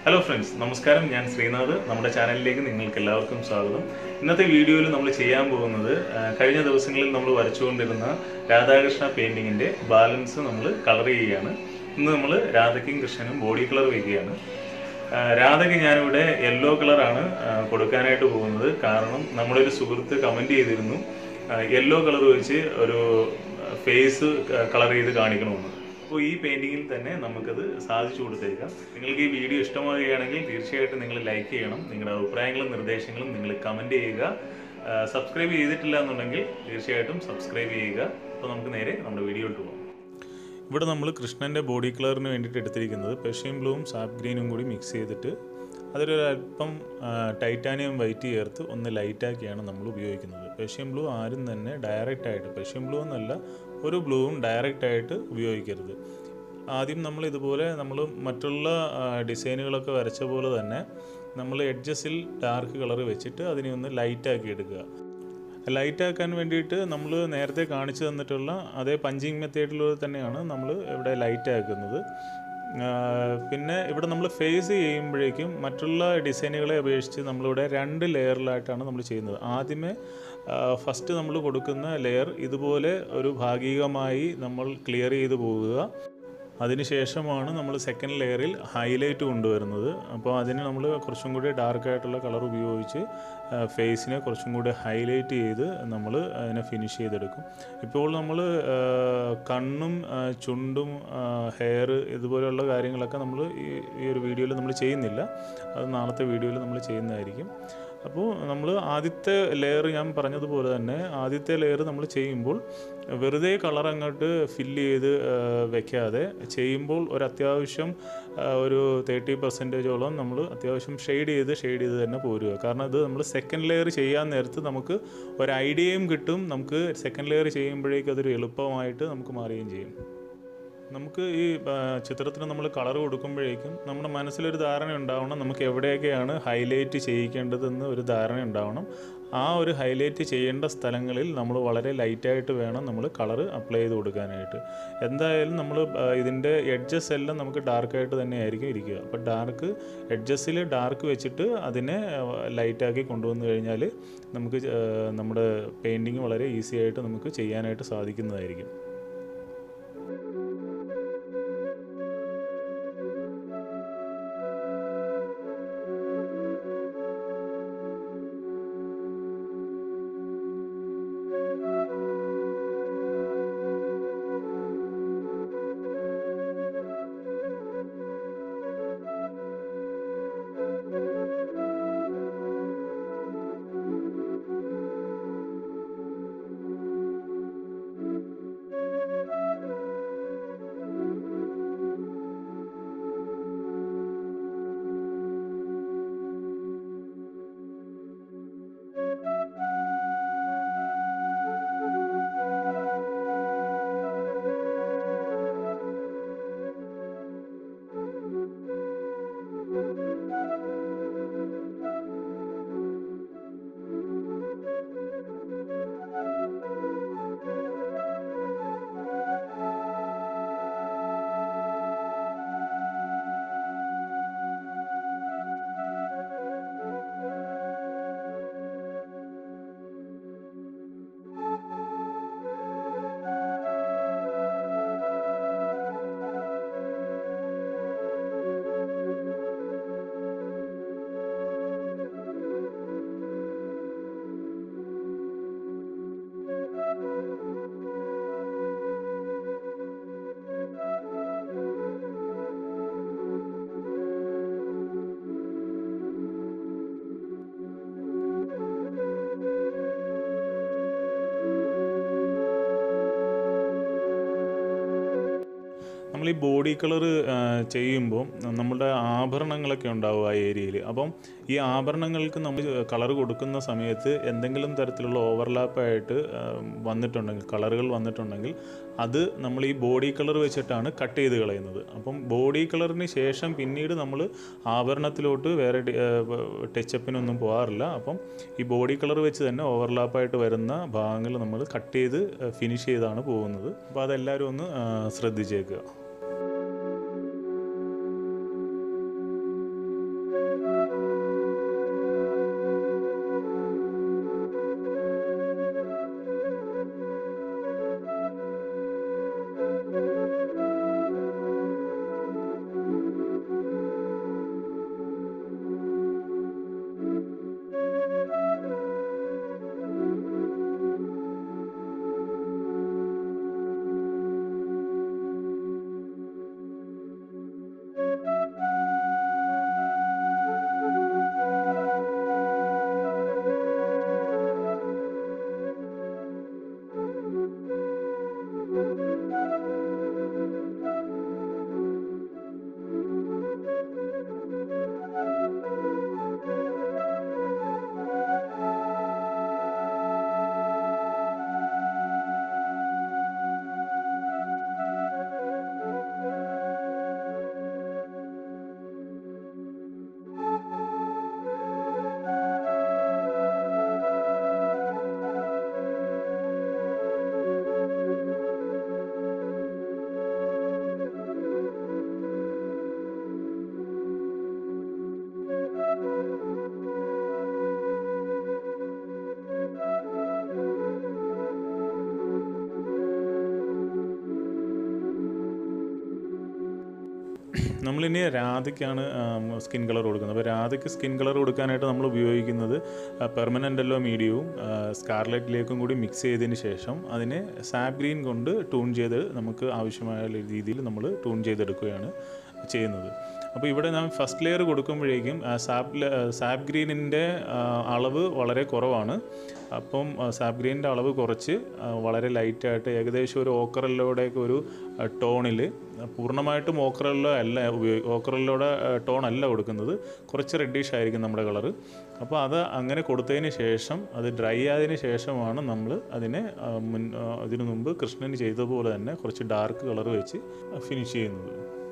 Hello friends, നമസ്കാരം. ഞാൻ ശ്രീനാഥ്. നമ്മുടെ ചാനലിലേക്ക് നിങ്ങൾക്ക് എല്ലാവർക്കും സ്വാഗതം. ഇന്നത്തെ വീഡിയോയിൽ നമ്മൾ ചെയ്യാൻ പോകുന്നത് കഴിഞ്ഞ ദിവസങ്ങളിൽ നമ്മൾ വരച്ചുകൊണ്ടിരുന്ന രാധാകൃഷ്ണ പെയിന്റിങ്ങിന്റെ ബാലൻസ് നമ്മൾ കളർ ചെയ്യുകയാണ്. ഇന്ന് നമ്മൾ രാധയ്ക്കും കൃഷ്ണനും ബോഡി കളർ വയ്ക്കുകയാണ്. രാധയ്ക്ക് ഞാനിവിടെ യെല്ലോ കളറാണ് കൊടുക്കാനായിട്ട് പോകുന്നത്. കാരണം നമ്മുടെ ഒരു സുഹൃത്ത് കമന്റ് ചെയ്തിരുന്നു യെല്ലോ കളർ വെച്ച് ഒരു ഫേസ് കളർ ചെയ്ത് കാണിക്കണമെന്ന്. അപ്പോൾ ഈ പെയിന്റിങ്ങിൽ തന്നെ നമുക്കത് സാധിച്ചു കൊടുത്തേക്കാം. നിങ്ങൾക്ക് ഈ വീഡിയോ ഇഷ്ടമാവുകയാണെങ്കിൽ തീർച്ചയായിട്ടും നിങ്ങൾ ലൈക്ക് ചെയ്യണം. നിങ്ങളുടെ അഭിപ്രായങ്ങളും നിർദ്ദേശങ്ങളും നിങ്ങൾ കമന്റ് ചെയ്യുക. സബ്സ്ക്രൈബ് ചെയ്തിട്ടില്ല എന്നുണ്ടെങ്കിൽ തീർച്ചയായിട്ടും സബ്സ്ക്രൈബ് ചെയ്യുക. അപ്പോൾ നമുക്ക് നേരെ നമ്മുടെ വീഡിയോയിലോട്ട് പോകാം. ഇവിടെ നമ്മൾ കൃഷ്ണൻ്റെ ബോഡി കളറിന് വേണ്ടിയിട്ട് എടുത്തിരിക്കുന്നത് പെർഷ്യൻ ബ്ലൂവും സാപ്പ് ഗ്രീനും കൂടി മിക്സ് ചെയ്തിട്ട് അതിലൊരു അല്പം ടൈറ്റാനിയം വൈറ്റ് ചേർത്ത് ഒന്ന് ലൈറ്റാക്കിയാണ് നമ്മൾ ഉപയോഗിക്കുന്നത്. പെർഷ്യൻ ബ്ലൂ ആരും തന്നെ ഡയറക്റ്റായിട്ട്, പെർഷ്യൻ ബ്ലൂ എന്നല്ല ഒരു ബ്ലൂവും ഡയറക്റ്റായിട്ട് ഉപയോഗിക്കരുത്. ആദ്യം നമ്മൾ ഇതുപോലെ നമ്മൾ മറ്റുള്ള ഡിസൈനുകളൊക്കെ വരച്ച പോലെ തന്നെ നമ്മൾ എഡ്ജസിൽ ഡാർക്ക് കളർ വെച്ചിട്ട് അതിനെ ഒന്ന് ലൈറ്റാക്കി എടുക്കുക. ലൈറ്റാക്കാൻ വേണ്ടിയിട്ട് നമ്മൾ നേരത്തെ കാണിച്ചു തന്നിട്ടുള്ള അതേ പഞ്ചിങ് മെത്തേഡിലൂടെ തന്നെയാണ് നമ്മൾ ഇവിടെ ലൈറ്റാക്കുന്നത്. പിന്നെ ഇവിടെ നമ്മൾ ഫേസ് ചെയ്യുമ്പോഴേക്കും മറ്റുള്ള ഡിസൈനുകളെ അപേക്ഷിച്ച് നമ്മളിവിടെ 2 ലെയറിലായിട്ടാണ് നമ്മൾ ചെയ്യുന്നത്. ആദ്യമേ ഫസ്റ്റ് നമ്മൾ കൊടുക്കുന്ന ലെയർ ഇതുപോലെ ഒരു ഭാഗികമായി നമ്മൾ ക്ലിയർ ചെയ്ത് പോകുക. അതിനുശേഷമാണ് നമ്മൾ സെക്കൻഡ് ലെയറിൽ ഹൈലൈറ്റ് കൊണ്ടുവരുന്നത്. അപ്പോൾ അതിന് നമ്മൾ കുറച്ചും കൂടി ഡാർക്കായിട്ടുള്ള കളർ ഉപയോഗിച്ച് ഫേസിനെ കുറച്ചും കൂടി ഹൈലൈറ്റ് ചെയ്ത് നമ്മൾ അതിനെ ഫിനിഷ് ചെയ്തെടുക്കും. ഇപ്പോൾ നമ്മൾ കണ്ണും ചുണ്ടും ഹെയർ ഇതുപോലെയുള്ള കാര്യങ്ങളൊക്കെ നമ്മൾ ഈ ഒരു വീഡിയോയിൽ നമ്മൾ ചെയ്യുന്നില്ല. അത് നാളത്തെ വീഡിയോയിൽ നമ്മൾ ചെയ്യുന്നതായിരിക്കും. അപ്പോൾ നമ്മൾ ആദ്യത്തെ ലെയർ ഞാൻ പറഞ്ഞതുപോലെ തന്നെ ആദ്യത്തെ ലെയർ നമ്മൾ ചെയ്യുമ്പോൾ വെറുതെ കളർ അങ്ങോട്ട് ഫില്ല് ചെയ്ത് വെക്കാതെ ചെയ്യുമ്പോൾ ഒരു അത്യാവശ്യം ഒരു 30% നമ്മൾ അത്യാവശ്യം ഷെയ്ഡ് ചെയ്ത് തന്നെ പോരുക. കാരണം ഇത് നമ്മൾ സെക്കൻഡ് ലെയർ ചെയ്യാൻ നേരത്ത് നമുക്ക് ഒരു ഐഡിയയും കിട്ടും. നമുക്ക് സെക്കൻഡ് ലെയർ ചെയ്യുമ്പോഴേക്കും അതൊരു എളുപ്പമായിട്ട് നമുക്ക് മാറുകയും ചെയ്യും. നമുക്ക് ഈ ചിത്രത്തിന് നമ്മൾ കളർ കൊടുക്കുമ്പോഴേക്കും നമ്മുടെ മനസ്സിലൊരു ധാരണ ഉണ്ടാവണം, നമുക്ക് എവിടെയൊക്കെയാണ് ഹൈലൈറ്റ് ചെയ്യിക്കേണ്ടതെന്ന് ഒരു ധാരണ ഉണ്ടാവണം. ആ ഒരു ഹൈലൈറ്റ് ചെയ്യേണ്ട സ്ഥലങ്ങളിൽ നമ്മൾ വളരെ ലൈറ്റായിട്ട് വേണം നമ്മൾ കളർ അപ്ലൈ ചെയ്ത് കൊടുക്കാനായിട്ട്. എന്തായാലും നമ്മൾ ഇതിൻ്റെ എഡ്ജസ് എല്ലാം നമുക്ക് ഡാർക്കായിട്ട് തന്നെ ആയിരിക്കും ഇരിക്കുക. അപ്പോൾ എഡ്ജസിൽ ഡാർക്ക് വെച്ചിട്ട് അതിനെ ലൈറ്റാക്കി കൊണ്ടുവന്നു കഴിഞ്ഞാൽ നമുക്ക് നമ്മുടെ പെയിൻറ്റിങ് വളരെ ഈസി ആയിട്ട് നമുക്ക് ചെയ്യാനായിട്ട് സാധിക്കുന്നതായിരിക്കും. നമ്മൾ ഈ ബോഡി കളർ ചെയ്യുമ്പോൾ നമ്മുടെ ആഭരണങ്ങളൊക്കെ ഉണ്ടാവും ആ ഏരിയയിൽ. അപ്പം ഈ ആഭരണങ്ങൾക്ക് നമ്മൾ കളർ കൊടുക്കുന്ന സമയത്ത് എന്തെങ്കിലും തരത്തിലുള്ള ഓവർലാപ്പായിട്ട് കളറുകൾ വന്നിട്ടുണ്ടെങ്കിൽ അത് നമ്മൾ ഈ ബോഡി കളർ വെച്ചിട്ടാണ് കട്ട് ചെയ്ത് കളയുന്നത്. അപ്പം ബോഡി കളറിന് ശേഷം പിന്നീട് നമ്മൾ ആഭരണത്തിലോട്ട് വേറെ ടച്ചപ്പിനൊന്നും പോകാറില്ല. അപ്പം ഈ ബോഡി കളർ വെച്ച് തന്നെ ഓവർലാപ്പായിട്ട് വരുന്ന ഭാഗങ്ങൾ നമ്മൾ കട്ട് ചെയ്ത് ഫിനിഷ് ചെയ്താണ് പോകുന്നത്. അപ്പോൾ അതെല്ലാവരും ഒന്ന് ശ്രദ്ധിച്ചേക്കുക. നമ്മളിനി രാധയ്ക്കാണ് സ്കിൻ കളർ കൊടുക്കുന്നത്. അപ്പോൾ രാധയ്ക്ക് സ്കിൻ കളർ കൊടുക്കാനായിട്ട് നമ്മൾ ഉപയോഗിക്കുന്നത് പെർമനൻ്റ് യെല്ലോ മീഡിയവും സ്കാർലറ്റിലേക്കും കൂടി മിക്സ് ചെയ്തതിന് ശേഷം അതിനെ സാപ്പ് ഗ്രീൻ കൊണ്ട് ട്യൂൺ ചെയ്ത് നമുക്ക് ആവശ്യമായ രീതിയിൽ നമ്മൾ ട്യൂൺ ചെയ്തെടുക്കുകയാണ് ചെയ്യുന്നത്. അപ്പോൾ ഇവിടെ നാം ഫസ്റ്റ് ലെയർ കൊടുക്കുമ്പോഴേക്കും സാപ്പ് ഗ്രീനിൻ്റെ അളവ് വളരെ കുറവാണ്. അപ്പം സാപ്പ് ഗ്രീനിൻ്റെ അളവ് കുറച്ച് വളരെ ലൈറ്റായിട്ട് ഏകദേശം ഒരു ഓക്കറല്ലോടെയൊക്കെ ഒരു ടോണിൽ, പൂർണ്ണമായിട്ടും ഓക്കറല്ലോടെ ടോൺ അല്ല കൊടുക്കുന്നത്, കുറച്ച് റെഡിഷ് ആയിരിക്കും നമ്മുടെ കളറ്. അപ്പോൾ അത് അങ്ങനെ കൊടുത്തതിന് ശേഷം അത് ഡ്രൈ ആയതിന് ശേഷമാണ് നമ്മൾ അതിനെ അതിനു മുമ്പ് കൃഷ്ണന് ചെയ്തതുപോലെ തന്നെ കുറച്ച് ഡാർക്ക് കളർ വെച്ച് ഫിനിഷ് ചെയ്യുന്നത്.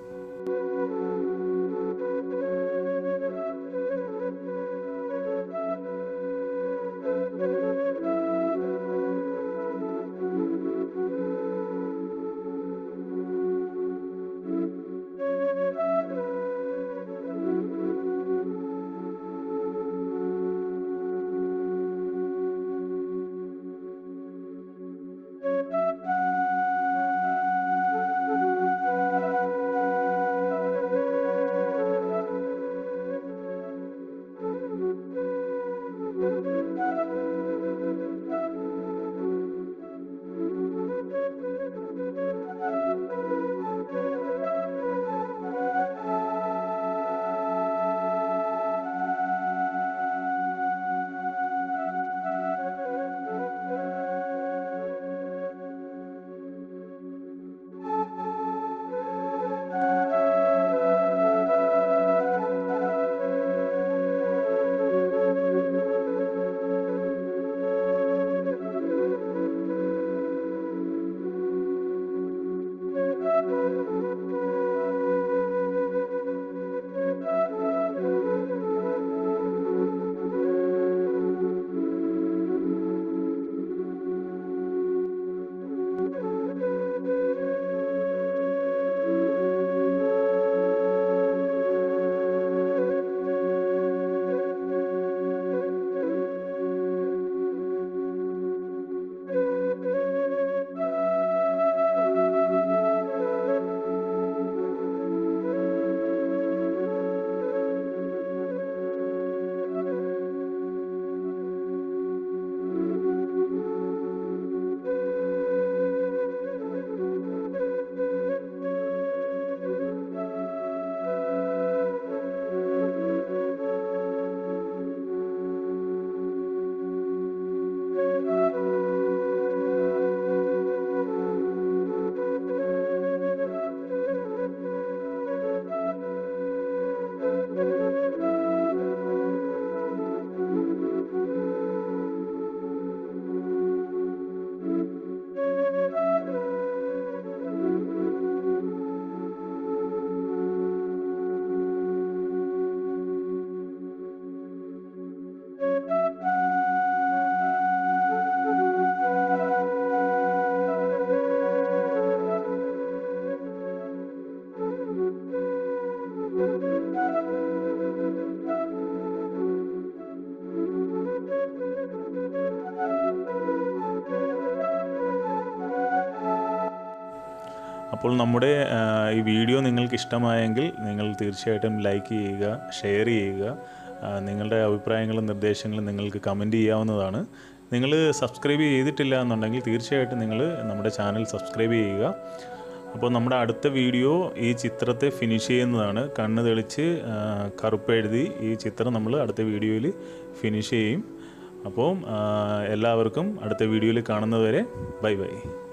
അപ്പോൾ നമ്മുടെ ഈ വീഡിയോ നിങ്ങൾക്ക് ഇഷ്ടമായെങ്കിൽ നിങ്ങൾ തീർച്ചയായിട്ടും ലൈക്ക് ചെയ്യുക, ഷെയർ ചെയ്യുക. നിങ്ങളുടെ അഭിപ്രായങ്ങളും നിർദ്ദേശങ്ങളും നിങ്ങൾക്ക് കമൻറ്റ് ചെയ്യാവുന്നതാണ്. നിങ്ങൾ സബ്സ്ക്രൈബ് ചെയ്തിട്ടില്ല എന്നുണ്ടെങ്കിൽ തീർച്ചയായിട്ടും നിങ്ങൾ നമ്മുടെ ചാനൽ സബ്സ്ക്രൈബ് ചെയ്യുക. അപ്പോൾ നമ്മുടെ അടുത്ത വീഡിയോ ഈ ചിത്രത്തെ ഫിനിഷ് ചെയ്യുന്നതാണ്. കണ്ണ് തെളിച്ച് കറുപ്പെഴുതി ഈ ചിത്രം നമ്മൾ അടുത്ത വീഡിയോയിൽ ഫിനിഷ് ചെയ്യും. അപ്പോൾ എല്ലാവർക്കും അടുത്ത വീഡിയോയിൽ കാണുന്നതുവരെ ബൈ ബൈ.